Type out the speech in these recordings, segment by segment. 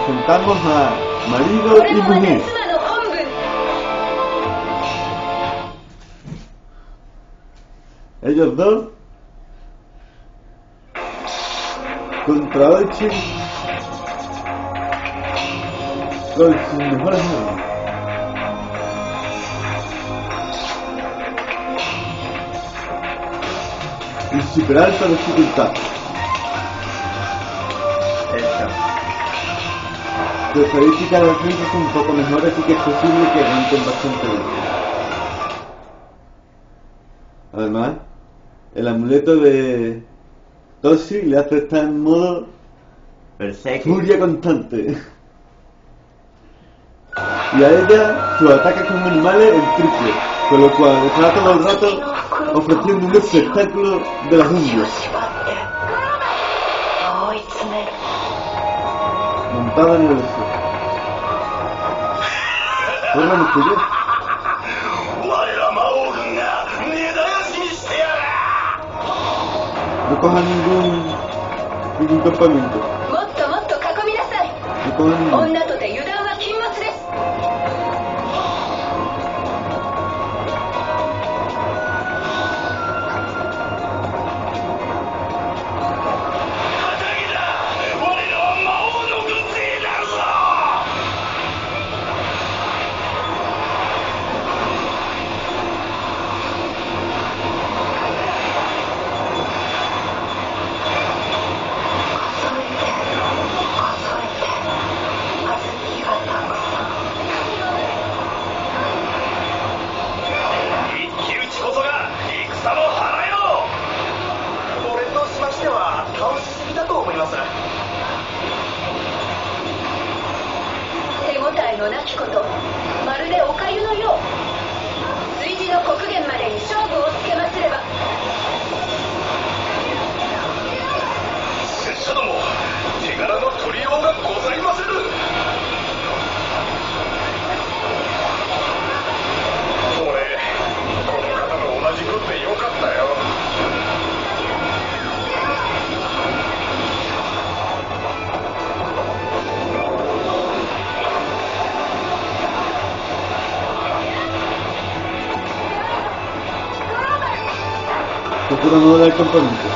presentamos a marido y mujer. Ellos dos contra Oichi con sus mejores amigos. Y super alta dificultad. Su estadística de defensa es un poco mejor, así que es posible que aguanten bastante bien. Además, el amuleto de Toshi le hace estar en modo furia constante. Y a ella, sus ataques con animales en triple, con lo cual está todo el rato ofreciendo un espectáculo de la jungla. Montada en el oso. ¿Cómo me estoy yo? No cojan ningún campamento. No cojan ningún. Procura no dar campamento.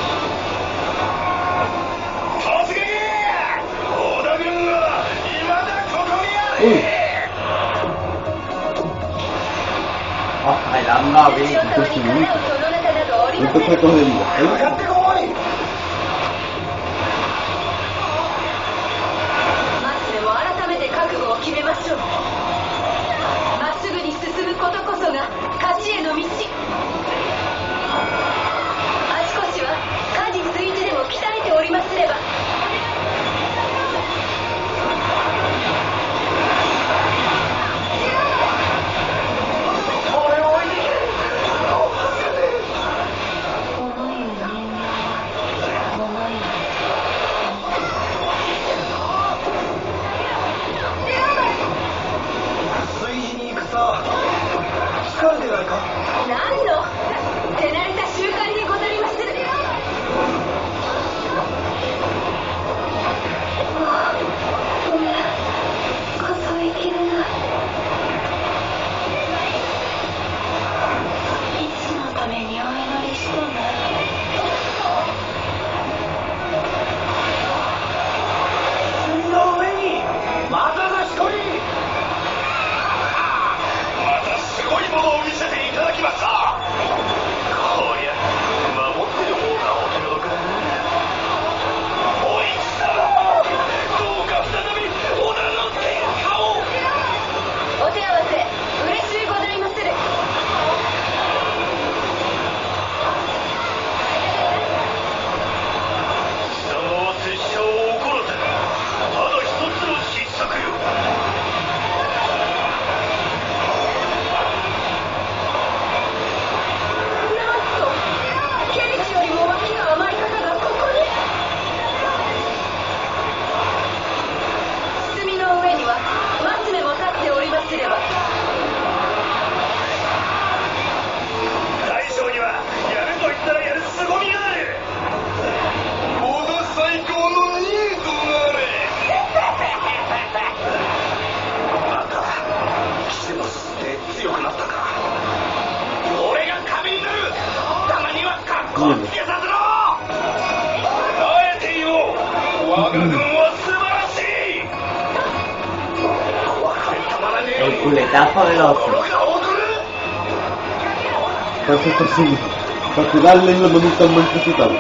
Uy. Impresionante. Entonces coge vida. El culetazo del oso. Pasa esta serie, para tirarle en los momentos más necesitados.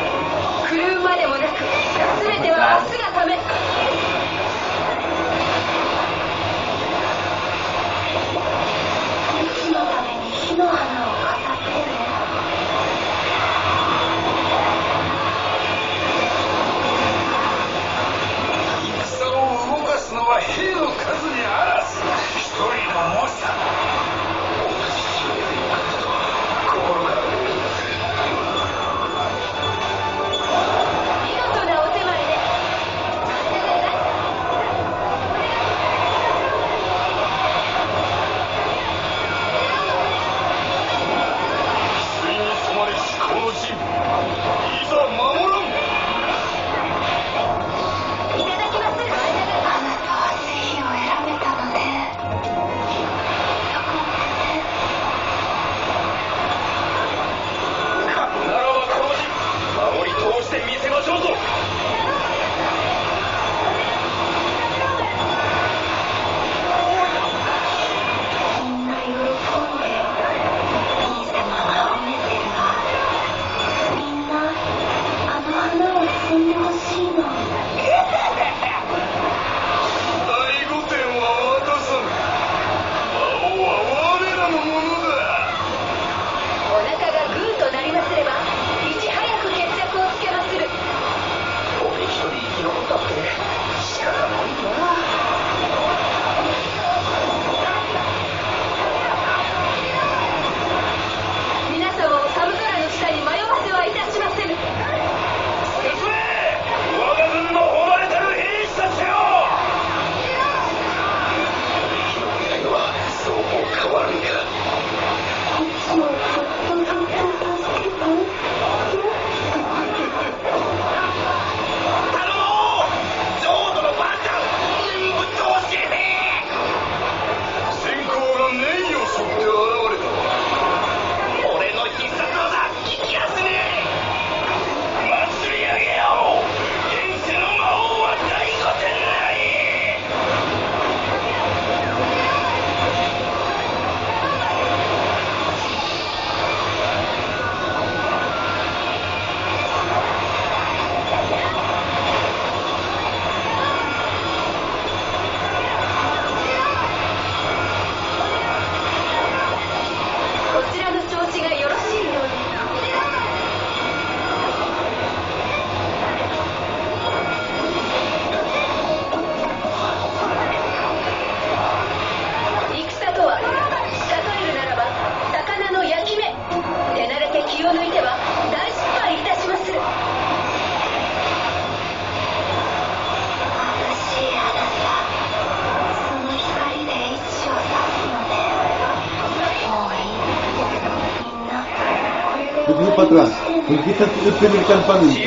Para atrás, conquista el primer campamento.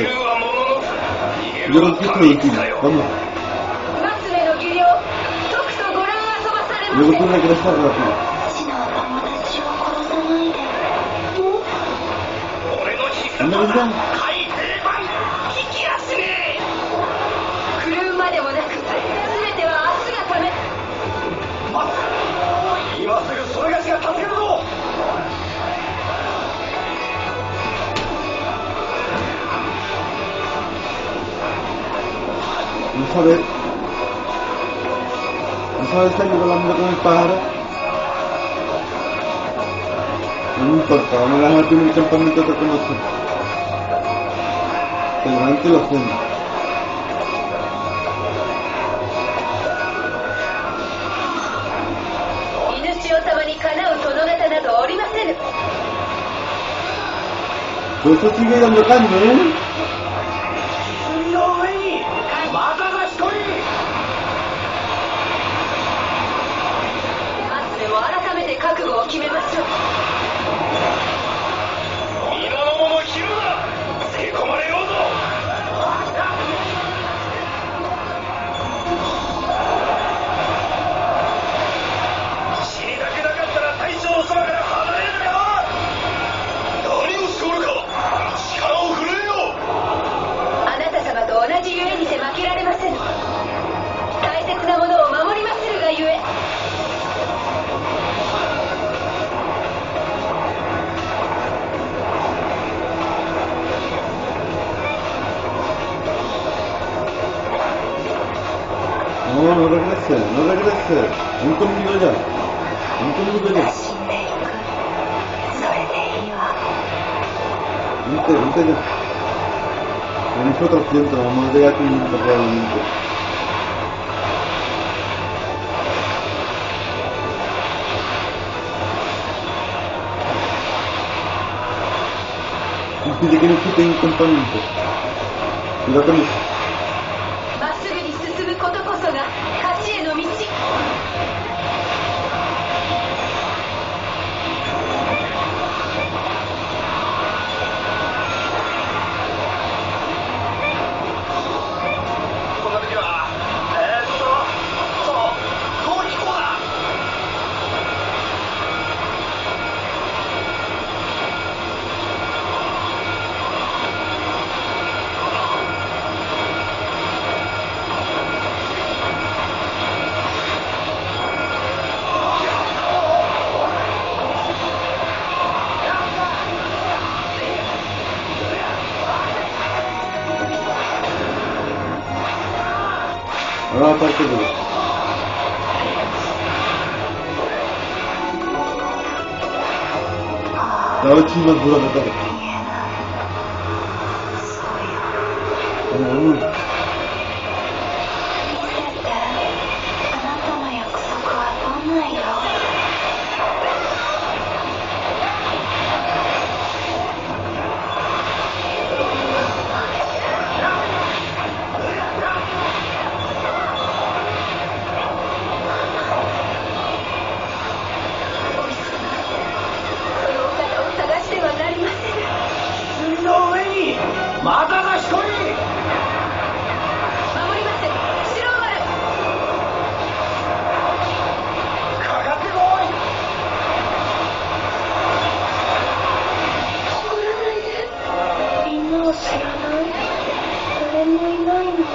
Yo conquisto el último, vamos. Luego tú regresas rápido. ¿Anda, anda? Vamos a ver si ayuda hablando con el pájaro. No me importa, vamos a dejar el primer campamento de reconocer. Seguramente lo hacemos. Pues eso sigue dando carne, ¿eh? No, no regrese, no regrese. Ven conmigo ya. Ven conmigo ya. Vente, vente ya. Tenemos otro tiempo, vamos a llegar a 500 probablemente. Impide que nos quiten un campamento. Cuidado con eso. まっすぐに進むことこそが勝ちへの道。 こんな時はそう飛行だ。 Ahora aparte de eso. La 8 más dura de todo. Vamos, vamos. またが一人。 守ります白丸。 かかってこい。 怒らないで。みんなを知らない。誰もいないの。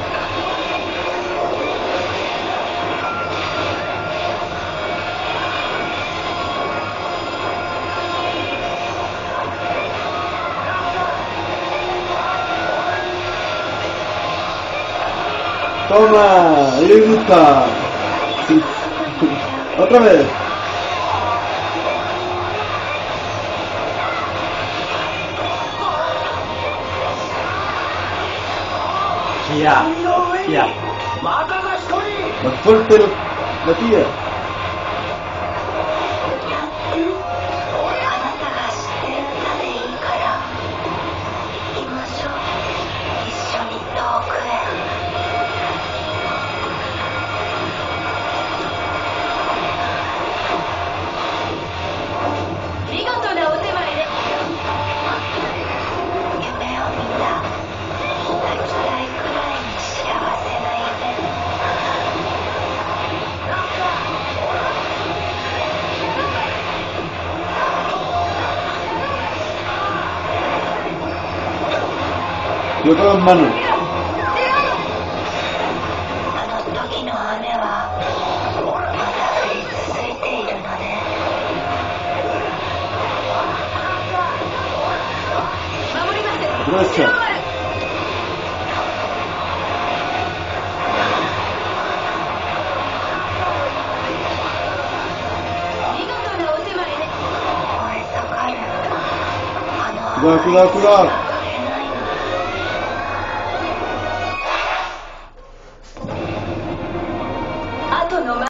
Toma, ahí le gusta. Sí. Otra vez. Tía, tía. またが一人。 Más fuerte la tía. あなたが知ってる歌でいいから行きましょう。一緒に遠くへ。 見事なお手前で。 夢を見た。泣きたいくらいに幸せな夢。 Yo con las manos. あの時の雨はまだ降り続いているのね。 守ります Aprovecha. 白丸。見事なお手前で。 燃え盛るあの Cuidado, cuidado, cuidado.